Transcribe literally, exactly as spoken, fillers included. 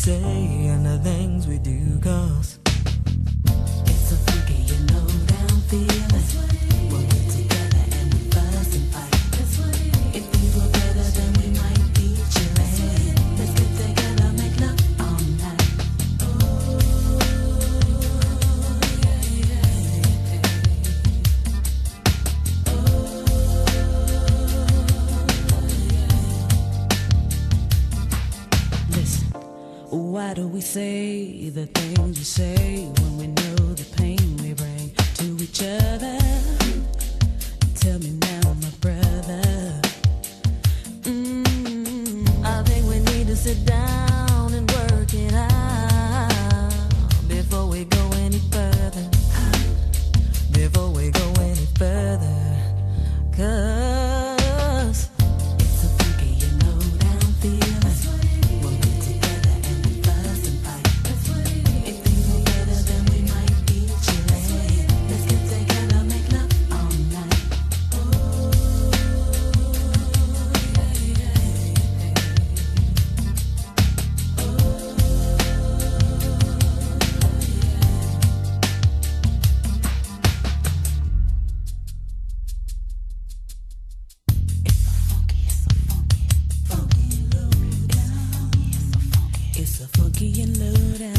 say and the things we do, cause it's a funky and low down feeling when we're together and we fuss and fight. If things were better, then we might be chillin'. Let's get together, make love all night. Oh, yeah, yeah, yeah. Oh, yeah. Listen, why do we say the things we say when we know the pain we bring to each other? Tell me now, my brother. Mm, I think we need to sit down and work it out before we go any further. Before we go any further, cause it's a funky and low down feeling when we're together and we fuss and fight. If things were better, then we might be chillin'. Let's get together, make love all night. Oh, yeah, yeah, yeah. Oh, it's a funky, it's a funky, funky and low down.